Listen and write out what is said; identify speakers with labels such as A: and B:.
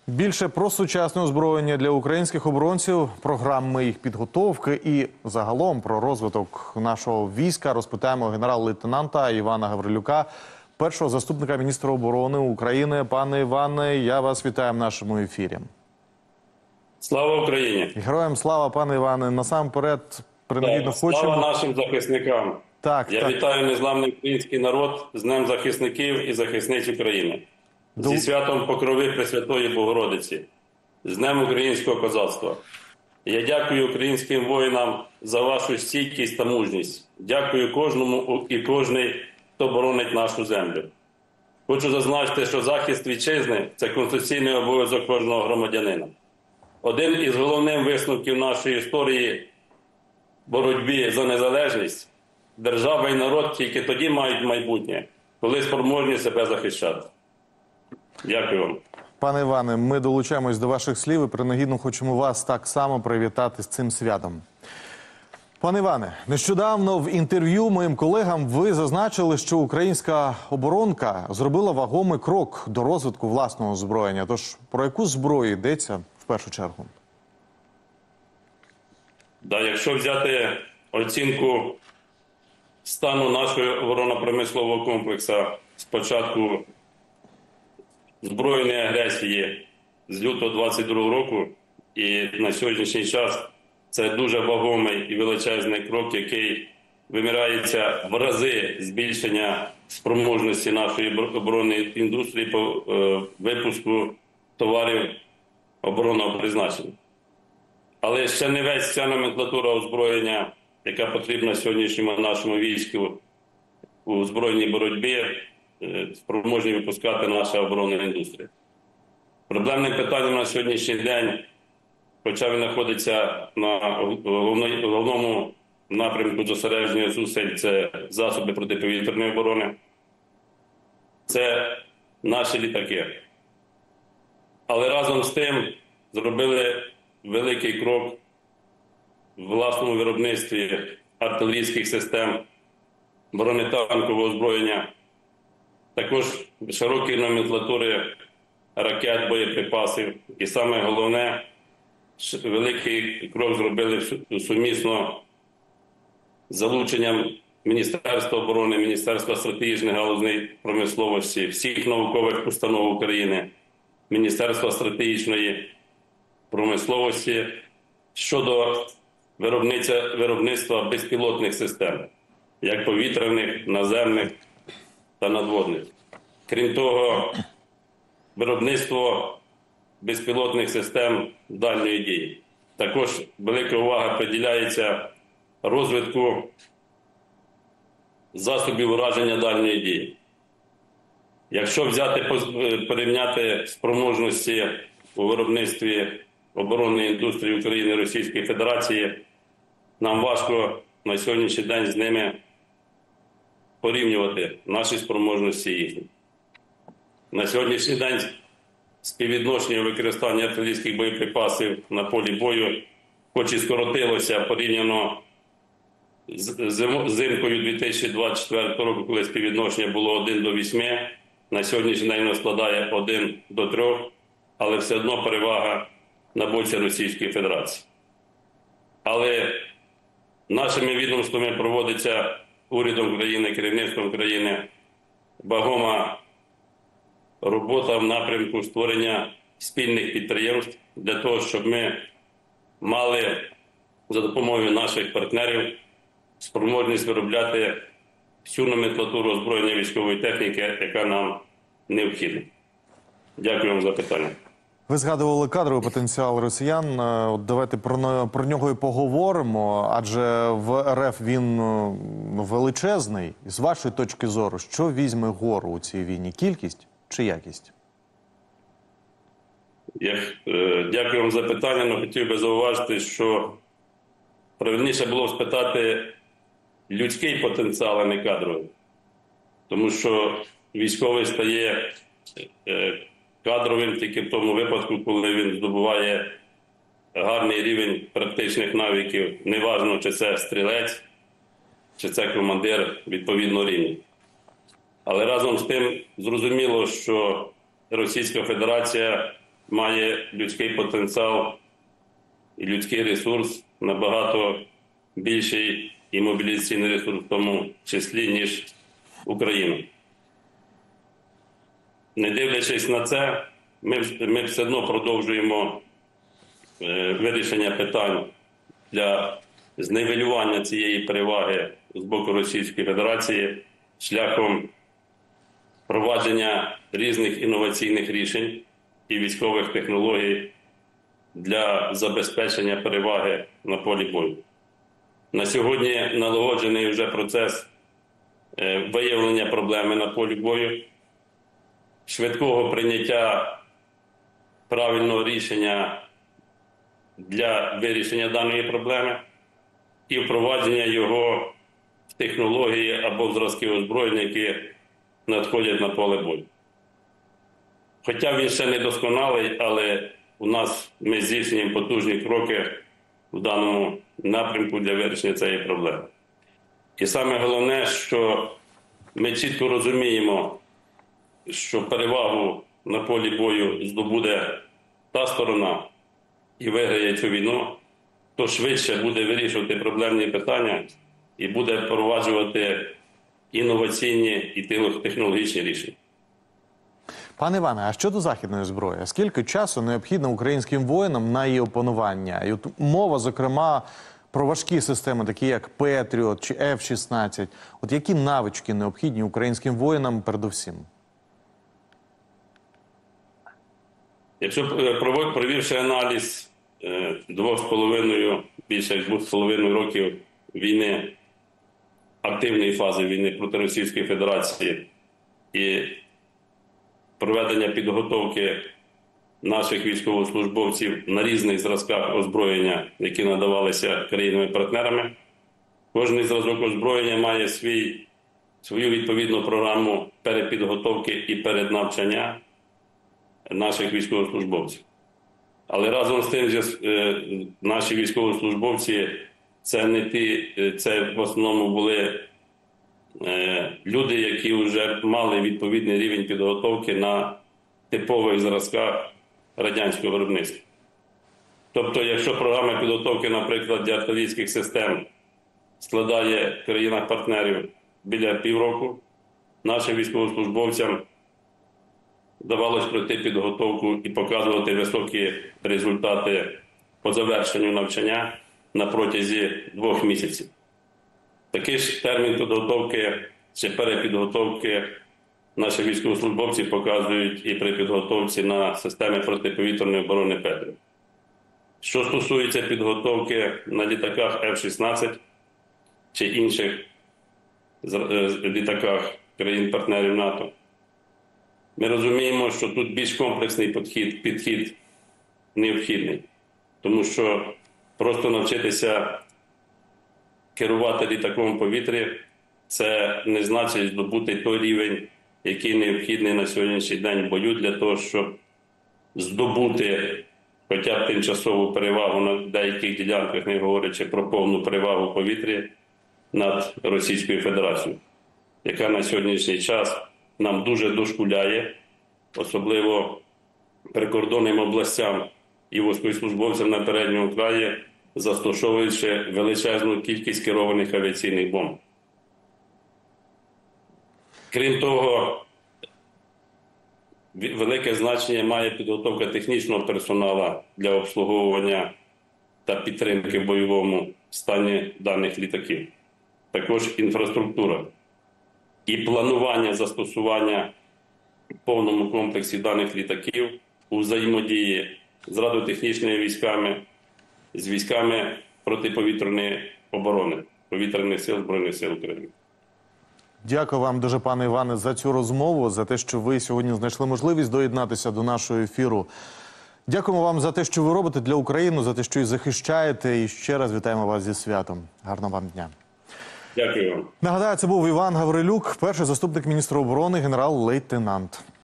A: Більше про сучасне озброєння для українських оборонців, програми їх підготовки і загалом про розвиток нашого війська розпитаємо генерал-лейтенанта Івана Гаврилюка, першого заступника міністра оборони України. Пане Іване, я вас вітаю в нашому ефірі.
B: Слава Україні!
A: Героям слава, пане Іване. Насамперед, принагідно хочемо...
B: Слава нашим захисникам! Я вітаю незламний український народ з Днем захисників і захисниць України. Зі святом Покрови Пресвятої Богородиці, з Днем українського козацтва. Я дякую українським воїнам за вашу стійкість та мужність. Дякую кожному і кожній, хто боронить нашу землю. Хочу зазначити, що захист вітчизни – це конституційний обов'язок кожного громадянина. Один із головних висновків нашої історії боротьби за незалежність – держава і народ тільки тоді мають майбутнє, коли спроможні себе захищати. Дякую вам.
A: Пане Іване, ми долучаємось до ваших слів і принагідно хочемо вас так само привітати з цим святом. Пане Іване, нещодавно в інтерв'ю моїм колегам ви зазначили, що українська оборонка зробила вагомий крок до розвитку власного озброєння. Тож про яку зброю йдеться в першу чергу?
B: Якщо взяти оцінку стану нашого оборонно-промислового комплексу з початку збройної агресії з лютого 2022 року і на сьогоднішній час, це дуже вагомий і величезний крок, який виміряється в рази збільшення спроможності нашої оборонної індустрії по випуску товарів оборонного призначення. Але ще не весь ця номенклатура озброєння, яка потрібна сьогоднішньому нашому війську у збройній боротьбі, спроможні випускати наша оборонна індустрія. Проблемним питанням на сьогоднішній день, хоча він знаходиться на головному напрямку зосередження зусиль, це засоби протиповітряної оборони, це наші літаки. Але разом з тим зробили великий крок в власному виробництві артилерійських систем, бронетанкового озброєння, також широкі номенклатури ракет, боєприпасів. І саме головне, великий крок зробили сумісно з залученням Міністерства оборони, Міністерства стратегічної галузної промисловості, всіх наукових установ України, Міністерства стратегічної промисловості щодо виробництва безпілотних систем, як повітряних, наземних та надводних. Крім того, виробництво безпілотних систем дальньої дії. Також велика увага приділяється розвитку засобів ураження дальньої дії. Якщо порівняти спроможності у виробництві оборонної індустрії України і Російської Федерації, нам важко на сьогоднішній день з ними порівнювати наші спроможності їхні. На сьогоднішній день співвідношення використання артилерійських боєприпасів на полі бою, хоч і скоротилося порівняно з зимкою 2024 року, коли співвідношення було 1 до 8, на сьогоднішній день воно складає 1 до 3, але все одно перевага на боці Російської Федерації. Але нашими відомствами проводиться урядом України, керівництвом країни вагома робота в напрямку створення спільних підприємств для того, щоб ми мали за допомогою наших партнерів спроможність виробляти всю номенклатуру озброєння військової техніки, яка нам необхідна. Дякую вам за питання.
A: Ви згадували кадровий потенціал росіян. Давайте про нього і поговоримо, адже в РФ він величезний. З вашої точки зору, що візьме гору у цій війні? Кількість чи якість?
B: Дякую вам за питання, але хотів би зауважити, що правильніше було б спитати людський потенціал, а не кадровий. Тому що військовий стає кадровим тільки в тому випадку, коли він здобуває гарний рівень практичних навиків. Неважно, чи це стрілець, чи це командир відповідного рівня. Але разом з тим зрозуміло, що Російська Федерація має людський потенціал і людський ресурс набагато більший і мобілізаційний ресурс в тому числі, ніж Україна. Не дивлячись на це, ми все одно продовжуємо вирішення питань для зневелювання цієї переваги з боку Російської Федерації шляхом впровадження різних інноваційних рішень і військових технологій для забезпечення переваги на полі бою. На сьогодні налагоджений вже процес виявлення проблеми на полі бою, швидкого прийняття правильного рішення для вирішення даної проблеми і впровадження його в технології або в зразки озброєння, які надходять на поле бою. Хоча він ще не досконалий, але у нас ми здійснюємо потужні кроки в даному напрямку для вирішення цієї проблеми. І саме головне, що ми чітко розуміємо, що перевагу на полі бою здобуде та сторона і виграє цю війну, то швидше буде вирішувати проблемні питання і буде впроваджувати інноваційні і технологічні рішення.
A: Пане Іване, а щодо західної зброї, скільки часу необхідно українським воїнам на її опанування? І от мова, зокрема, про важкі системи, такі як Петріот чи F-16. От які навички необхідні українським воїнам передусім?
B: Якщо провівши аналіз 2,5, більше як 2,5 років війни, активної фази війни проти Російської Федерації і проведення підготовки наших військовослужбовців на різних зразках озброєння, які надавалися країнами-партнерами, кожний зразок озброєння має свою відповідну програму перепідготовки і переднавчання наших військовослужбовців. Але разом з тим, наші військовослужбовці це в основному були люди, які вже мали відповідний рівень підготовки на типових зразках радянського виробництва. Тобто, якщо програма підготовки, наприклад, для артилерійських систем складає в країнах-партнерів біля півроку, нашим військовослужбовцям вдавалося пройти підготовку і показувати високі результати по завершенню навчання на протязі 2 місяців. Такий ж термін підготовки чи перепідготовки наші військовослужбовці показують і при підготовці на системи протиповітряної оборони «Петріот». Що стосується підготовки на літаках F-16 чи інших літаках країн-партнерів НАТО, ми розуміємо, що тут більш комплексний підхід необхідний, тому що просто навчитися керувати літаком в повітрі – це не значить здобути той рівень, який необхідний на сьогоднішній день в бою для того, щоб здобути хоча б тимчасову перевагу на деяких ділянках, не говорячи про повну перевагу в повітрі над Російською Федерацією, яка на сьогоднішній час нам дуже дошкуляє, особливо прикордонним областям і військовослужбовцям на передньому краї, застосовуючи величезну кількість керованих авіаційних бомб. Крім того, велике значення має підготовка технічного персоналу для обслуговування та підтримки в бойовому стані даних літаків. Також інфраструктура і планування застосування в повному комплексі даних літаків у взаємодії з радіотехнічними військами, з військами протиповітряної оборони, повітряних сил Збройних сил України.
A: Дякую вам дуже, пане Іване, за цю розмову, за те, що ви сьогодні знайшли можливість доєднатися до нашого ефіру. Дякуємо вам за те, що ви робите для України, за те, що і захищаєте. І ще раз вітаємо вас зі святом. Гарного вам дня.
B: Дякую вам.
A: Нагадаю, це був Іван Гаврилюк, перший заступник міністра оборони, генерал-лейтенант.